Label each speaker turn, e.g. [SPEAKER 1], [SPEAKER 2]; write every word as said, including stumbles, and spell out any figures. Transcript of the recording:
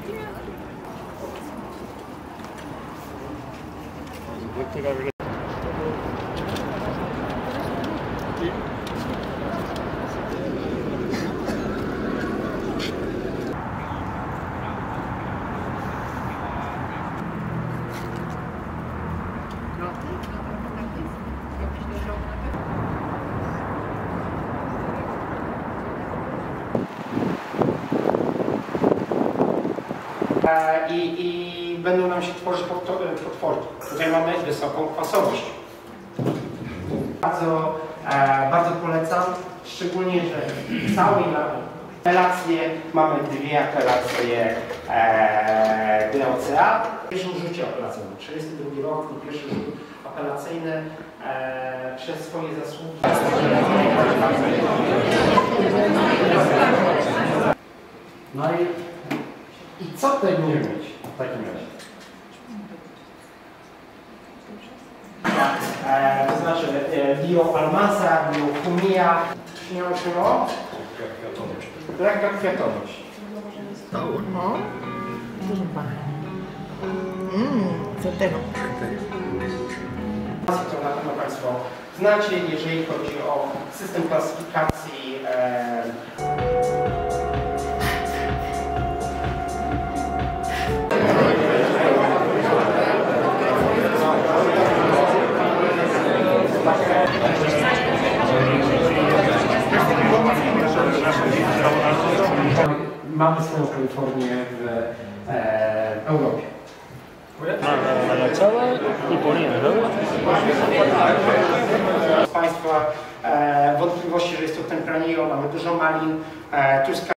[SPEAKER 1] I, i będą nam się tworzyć potworki. Tutaj mamy wysoką kwasowość. Bardzo, e, bardzo polecam, szczególnie, że w całej apelacje mamy dwie apelacje e, D O C A. W pierwszym rzucie apelacyjnym, trzydziesty drugi rok i pierwszy rzut apelacyjny e, przez swoje zasługi. No i, i co tutaj nie mieć w takim razie? E, to znaczy e, bioalmasa, biochemia, nie otrzymało? Lekka kwiatowość.
[SPEAKER 2] No. Dużo pachnie. Mmm, co tego?
[SPEAKER 1] To na pewno Państwo znacie, jeżeli chodzi o system klasyfikacji. E, Mamy swoją Kalifornię w e, Europie.
[SPEAKER 3] Na całe i powinien
[SPEAKER 1] Z Państwa e, wątpliwości, że jest to tempranillo, mamy dużo malin, e, truskawki.